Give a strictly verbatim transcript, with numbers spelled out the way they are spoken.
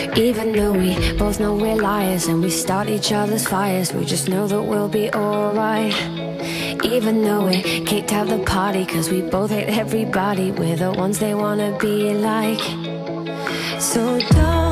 Even though we both know we're liars and we start each other's fires, we just know that we'll be alright. Even though we kicked out the party cause we both hate everybody, we're the ones they wanna be like. So don't